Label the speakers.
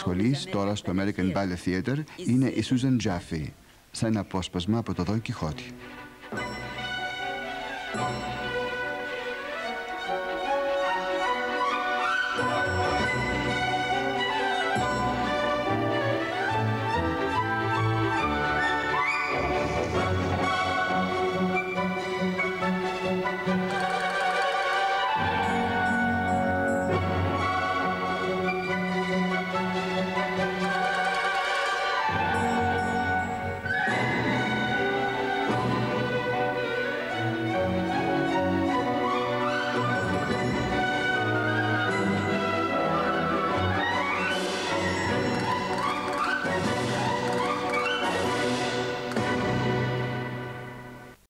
Speaker 1: σχολής τώρα στο American Ballet Theatre είναι η Susan Jaffe, σε ένα απόσπασμα από το Don Quixote.